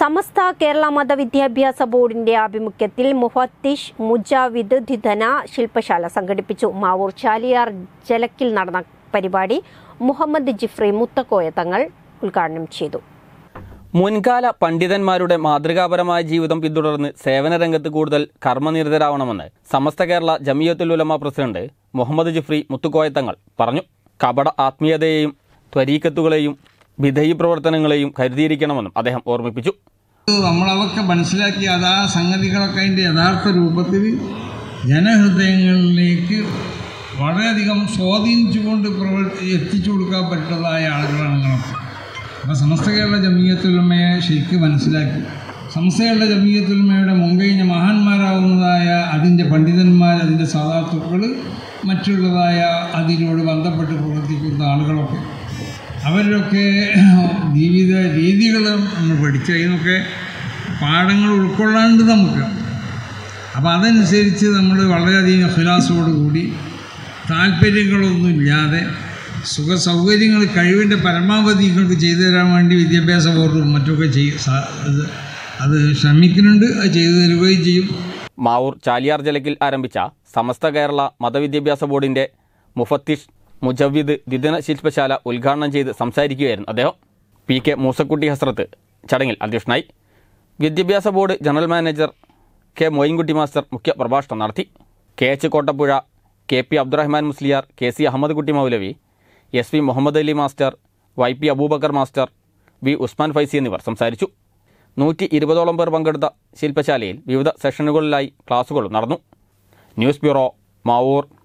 സമസ്ത കേരള മതവിദ്യാഭ്യാസ ബോർഡിന്റെ ആഭിമുഖ്യത്തിൽ മുഫത്തിഷ് മുജാവിദ് ദ്വിദിന ശില്പശാല സംഘടിപ്പിച്ചു. മാവൂർ ചാലിയാർ ജലക്കിൽ നടന്ന പരിപാടി മുഹമ്മദ് ജിഫ്രി മുത്തക്കോയ തങ്ങൾ ഉദ്ഘാടനം ചെയ്തു. മുൻകാല പണ്ഡിതന്മാരുടെ മാതൃകാപരമായ ജീവിതം പിന്തുടർന്ന് സേവന രംഗത്ത് കൂടുതൽ കർമ്മനിരതരാവണമെന്ന് സമസ്ത കേരള ജമിയത്തുൽ ഉലമ പ്രസിഡന്റ് മുഹമ്മദ് ജിഫ്രി മുത്തക്കോയ തങ്ങൾ പറഞ്ഞു. കപട ആത്മീയതയെയും ത്വരീക്കത്തുകളെയും വിധേയ പ്രവർത്തനങ്ങളെയും കരുതിയിരിക്കണമെന്നും അദ്ദേഹം ഓർമ്മിപ്പിച്ചു. നമ്മളതൊക്കെ മനസ്സിലാക്കി ആ സംഗതികളൊക്കെ അതിൻ്റെ യഥാർത്ഥ രൂപത്തിൽ ജനഹൃദയങ്ങളിലേക്ക് വളരെയധികം സ്വാധീനിച്ചുകൊണ്ട് എത്തിച്ചു കൊടുക്കാൻ പറ്റുന്നതായ ആളുകളാണ് നിങ്ങളൊക്കെ. അപ്പോൾ സമസ്ത കേരള ജമിയത്തുൽ ഉലമയെ ശരിക്കും മനസ്സിലാക്കി സമസ്ത കേരള ജമിയത്തുൽ ഉലമയുടെ മുൻകഴിഞ്ഞ മഹാന്മാരാവുന്നതായ അതിൻ്റെ പണ്ഡിതന്മാർ, അതിൻ്റെ സാധാത്തുക്കൾ, മറ്റുള്ളതായ അതിനോട് ബന്ധപ്പെട്ട് പ്രവർത്തിക്കുന്ന ആളുകളൊക്കെ അവരൊക്കെ ജീവിത രീതികൾ നമ്മൾ പഠിച്ച് അതിനൊക്കെ പാഠങ്ങൾ ഉൾക്കൊള്ളാണ്ട് നമുക്ക്. അപ്പോൾ അതനുസരിച്ച് നമ്മൾ വളരെയധികം ഇഖ്ലാസോടുകൂടി താല്പര്യങ്ങളൊന്നുമില്ലാതെ സുഖസൗകര്യങ്ങൾ കഴിവിൻ്റെ പരമാവധി ഇങ്ങോട്ട് ചെയ്തു തരാൻ വേണ്ടി വിദ്യാഭ്യാസ ബോർഡും മറ്റൊക്കെ അത് ശ്രമിക്കുന്നുണ്ട്. അത് ചെയ്തു തരുകയും ചെയ്യും. മാവൂർ ചാലിയാർ ജലക്കിൽ ആരംഭിച്ച സമസ്ത കേരള മതവിദ്യാഭ്യാസ ബോർഡിന്റെ മുഫത്തിഷ് മുജവിദ് ദ്വിദിന ശില്പശാല ഉദ്ഘാടനം ചെയ്ത് സംസാരിക്കുകയായിരുന്നു അദ്ദേഹം. PK മൂസക്കുട്ടി ഹസ്രത്ത് ചടങ്ങിൽ അധ്യക്ഷനായി. വിദ്യാഭ്യാസ board general manager K Moyinkutty master മുഖ്യ പ്രഭാഷണം നടത്തി. KH Kottappuzha, KP Abdurahman Musliyar, KC Ahammed Kutty Moulavi, SV Muhammad Ali master, YP Aboobacker master, V Usman Faizy എന്നിവർ സംസാരിച്ചു. 120ഓളം പേർ പങ്കെടുത്ത ശില്പശാലയിൽ വിവിധ സെഷനുകളിലായി ക്ലാസുകൾ നടന്നു. News bureau, Mavoor.